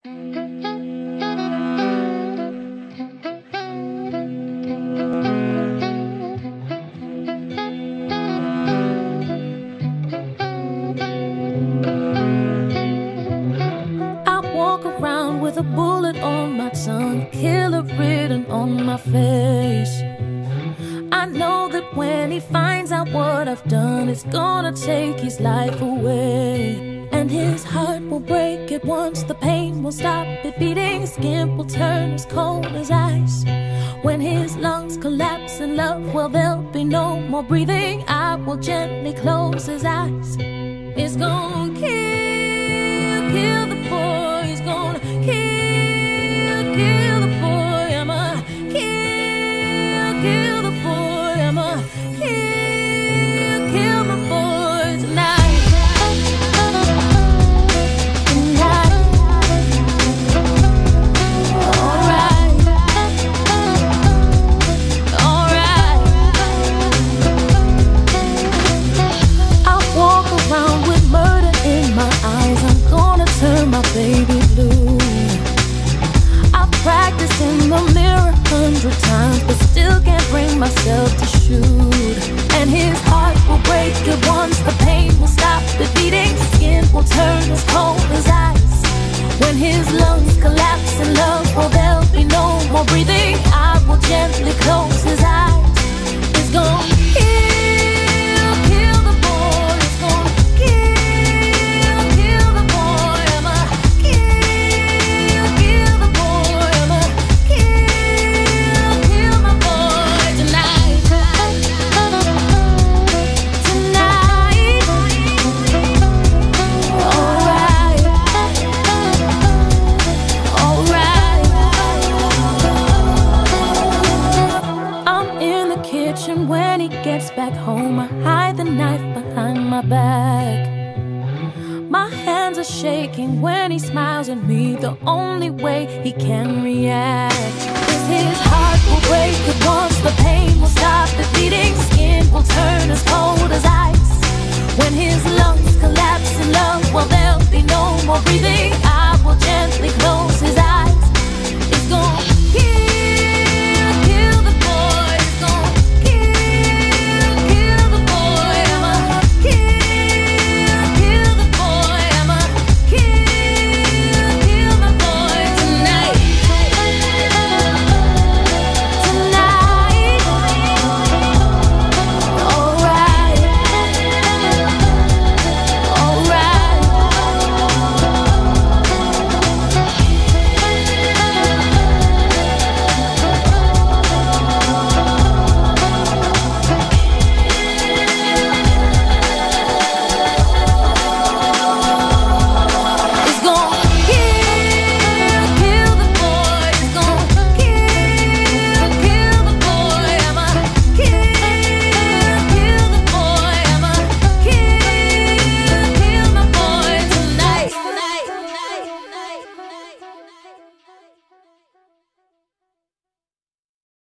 With a bullet on my tongue, killer written on my face. I know that when he finds out what I've done, it's gonna take his life away. And his heart will break at once, the pain will stop it beating. His skin will turn as cold as ice. When his lungs collapse in love, well, there'll be no more breathing. I will gently close his eyes. It's gonna kill the boy. He's gonna kill the boy. I'ma kill the boy. I'ma kill my boy tonight. Alright. I walk around with murder in my eyes. I'm gonna turn my baby blue. Practiced in the mirror 100 times, but still can't bring myself to shoot. And his heart will break at once, the pain will stop the beating. Skin will turn as cold as ice. When his lungs collapse in love, well, there'll be no more breathing. I will gently close his eyes. It's gonna kill the boy. It's gonna kill the boy. I'ma kill the boy. I'ma kill my boy tonight. Tonight. Alright. Alright. I'm in the kitchen when he gets back home. I hide the knife behind my back. My hands are shaking when he smiles at me. The only way he can react is his heart will break at once, the pain will stop the beating. Skin will turn as cold as ice. When his lungs collapse in love, well, there'll be no more breathing. I